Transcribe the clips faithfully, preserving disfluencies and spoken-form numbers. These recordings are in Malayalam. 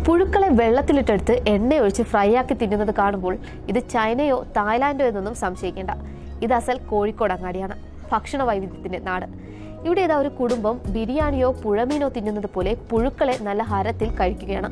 പുഴുക്കളെ വെള്ളത്തിലിട്ടെടുത്ത് എണ്ണയൊഴിച്ച് ഫ്രൈ ആക്കി തിന്നുന്നത് കാണുമ്പോൾ ഇത് ചൈനയോ തായ്ലാൻഡോ എന്നൊന്നും സംശയിക്കേണ്ട. ഇത് അസൽ കോഴിക്കോട് അങ്ങാടിയാണ്, ഭക്ഷണ വൈവിധ്യത്തിന്റെ നാട്. ഇവിടെ ഇതാ ഒരു കുടുംബം ബിരിയാണിയോ പുഴമീനോ തിന്നുന്നത് പോലെ പുഴുക്കളെ നല്ല ഹരത്തിൽ കഴിക്കുകയാണ്.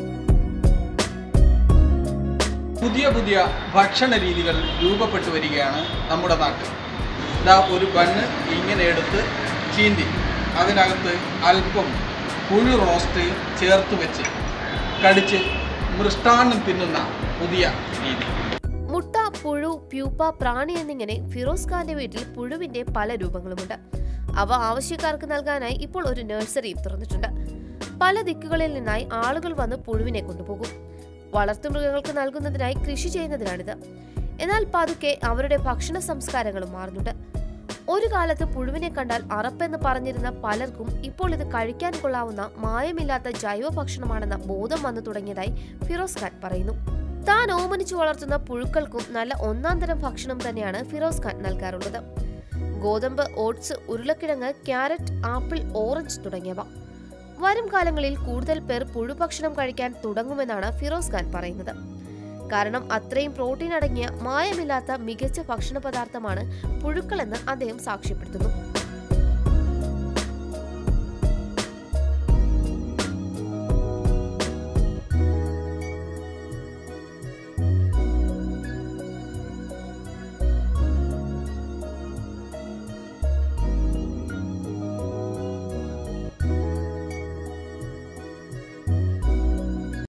പുതിയ പുതിയ ഭക്ഷണ രീതികൾ രൂപപ്പെട്ടു വരികയാണ് നമ്മുടെ നാട്ടിൽ. ഇതാ ഒരു ബണ്ണ് ഇങ്ങനെ എടുത്ത് ചീന്തി അതിനകത്ത് അല്പം പുഴു റോസ്റ്റ് ചേർത്ത് വെച്ച് കടിച്ച് മൃഷ്ടാന്നം തിന്നുന്ന പുതിയ രീതി. മുട്ട, പുഴു, പ്യൂപ്പ, പ്രാണി എന്നിങ്ങനെ ഫിറോസ് ഖാന്റെ വീട്ടിൽ പുഴുവിന്റെ പല രൂപങ്ങളുമുണ്ട്. അവ ആവശ്യക്കാർക്ക് നൽകാനായി ഇപ്പോൾ ഒരു നഴ്സറിയും തുറന്നിട്ടുണ്ട്. പല ദിക്കുകളിൽ നിന്നായി ആളുകൾ വന്ന് പുഴുവിനെ കൊണ്ടുപോകും. വളർത്തുമൃഗങ്ങൾക്ക് നൽകുന്നതിനായി കൃഷി ചെയ്യുന്നതിനാണിത്. എന്നാൽ പതുക്കെ അവരുടെ ഭക്ഷണ സംസ്കാരങ്ങളും മാറുന്നുണ്ട്. ഒരു കാലത്ത് പുഴുവിനെ കണ്ടാൽ അറപ്പെന്ന് പറഞ്ഞിരുന്ന പലർക്കും ഇപ്പോൾ ഇത് കഴിക്കാൻ കൊള്ളാവുന്ന മായമില്ലാത്ത ജൈവ ഭക്ഷണമാണെന്ന ബോധം വന്നു തുടങ്ങിയതായി ഫിറോസ് ഖാൻ പറയുന്നു. താൻ ഓമനിച്ചു വളർത്തുന്ന പുഴുക്കൾക്കും നല്ല ഒന്നാം തരം ഭക്ഷണം തന്നെയാണ് ഫിറോസ് ഖാൻ നൽകാറുള്ളത്. ഗോതമ്പ്, ഓട്സ്, ഉരുളക്കിഴങ്ങ്, ക്യാരറ്റ്, ആപ്പിൾ, ഓറഞ്ച് തുടങ്ങിയവ. വരും കാലങ്ങളിൽ കൂടുതൽ പേർ പുഴുഭക്ഷണം കഴിക്കാൻ തുടങ്ങുമെന്നാണ് ഫിറോസ് ഖാൻ പറയുന്നത്. കാരണം അത്രയും പ്രോട്ടീൻ അടങ്ങിയ മായമില്ലാത്ത മികച്ച ഭക്ഷണ പദാർത്ഥമാണ് പുഴുക്കളെന്ന് അദ്ദേഹം സാക്ഷ്യപ്പെടുത്തുന്നു.